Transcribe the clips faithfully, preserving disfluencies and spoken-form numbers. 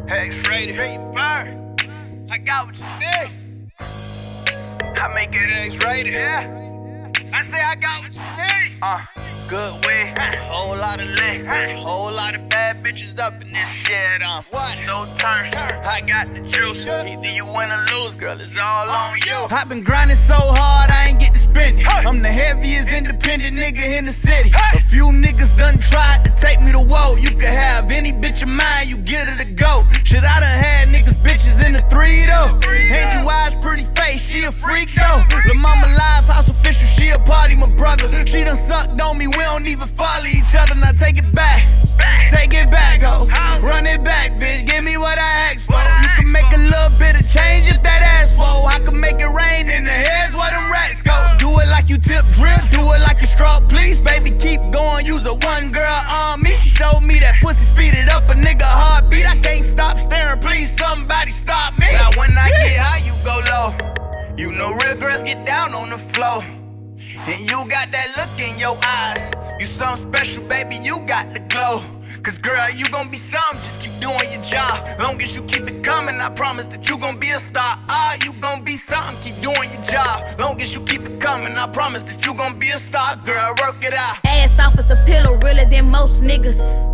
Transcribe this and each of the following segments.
X-rated, hey, burn. I got what you need. I make it X-rated, yeah. I say I got what you need. Uh, good way, whole lot of lit, whole lot of bad bitches up in this shit. Um, what? So turn, I got the juice. Either you win or lose, girl, it's all on you. I've been grinding so hard, I ain't get to spend it. I'm the heaviest independent nigga in the city. A few niggas done tried to take me to woe. You can have any bitch of mine, you get her to go. Shit, I done had niggas bitches in the three though. Angel Eyes, pretty face, she a freak though. Lil' mama live house official, she a party, my brother. She done sucked on me, we don't even follow each other. Now take it back, take it back, ho. Run it back, bitch, give me what I asked for. You can make a little bit of change if that ass swole. I can make it rain in the heads where them rats go. Do it like you tip drip, do it like you straw, please. Baby, keep going, use a one girl on me. She showed me that pussy speeded up a nigga heartbeat. I can't stop staring, please somebody stop me. Now when I get high, you go low. You know real girls get down on the floor. And you got that look in your eyes. You something special, baby, you got the glow. Cause girl, you gon' be something, just keep doing your job. Long as you keep it coming, I promise that you gon' be a star. Ah, you gon' be something, keep doing your job. Long as you keep it coming, I promise that you gon' be a star. Girl, work it out. Ass off as a pillow, realer than most niggas.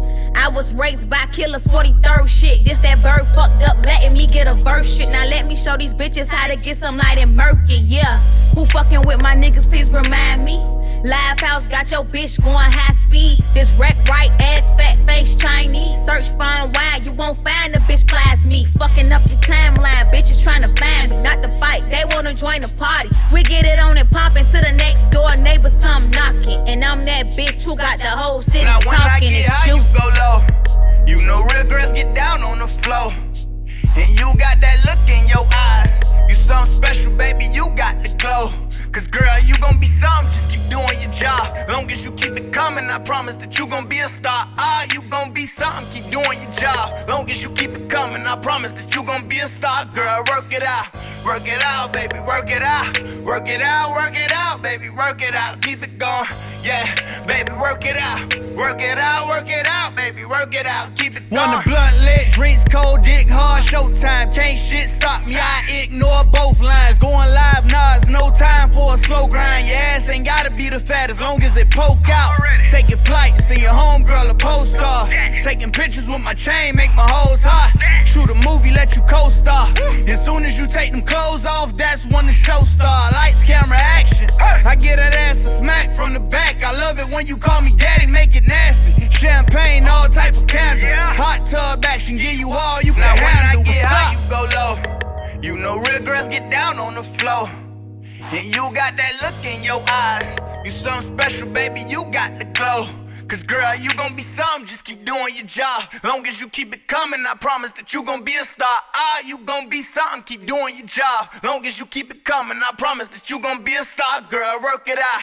I was raised by killers, forty-third shit. This that bird fucked up, letting me get a verse shit. Now let me show these bitches how to get some light and murky, yeah. Who fucking with my niggas, please remind me. Live house got your bitch going high speed. This wreck right ass, fat face Chinese. Search fine wide, you won't find a bitch fly as me. Fucking up your timeline, bitches trying to find me. Not to fight, they wanna join the party. We get it on and poppin' to the next door, neighbors come knocking. And I'm that bitch who got the whole city now, when talking. I get It's high, you juicy. go low. You know real girls get down on the floor. And you got that look in your eyes. You something special, baby, you got the glow. Cause girl, you gon' be something, just keep doing your job. Long as you keep it coming, I promise that you gon' be a star. Ah, you gon' be something, keep doing your job. Long as you keep it coming, I promise that you gon' be a star. Girl, work it out, work it out, baby, work it out. Work it out, work it out, baby, work it out. Keep it going, yeah, baby, work it out. Work it out, work it out, baby, work it out. Keep it going. Want a blunt lit, drinks cold, dick hard, showtime. Can't shit stop me, I ignore both lines. Going live, nah, it's no time for a slow grind. Your ass ain't gotta be the fat as long as it poke out. Taking flights, see your homegirl a postcard. Taking pictures with my chain, make my hoes hot. Shoot a movie, let you co-star. As soon as you take them clothes off, that's when the show start. Lights, camera, action. I get that ass a smack from the back. I love it when you call me daddy, make it nasty. Champagne, all type of candles. Hot tub action, give you all you can now handle. when I get What's high, up? you go low. You know real girls get down on the floor. And you got that look in your eyes. You something special, baby, you got the glow. Cause girl, you gon' be something, just keep doing your job. Long as you keep it coming, I promise that you gon' be a star. Ah, you gon' be something, keep doing your job. Long as you keep it coming, I promise that you gon' be a star. Girl, work it out,